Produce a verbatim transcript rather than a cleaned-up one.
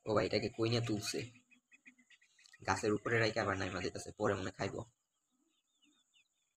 ও ভাই এটাকে কই নিয়ে তুলছে, গাছের উপরে রাখে আবার নাইমা দিতেছে, পরে মনে খাইবো।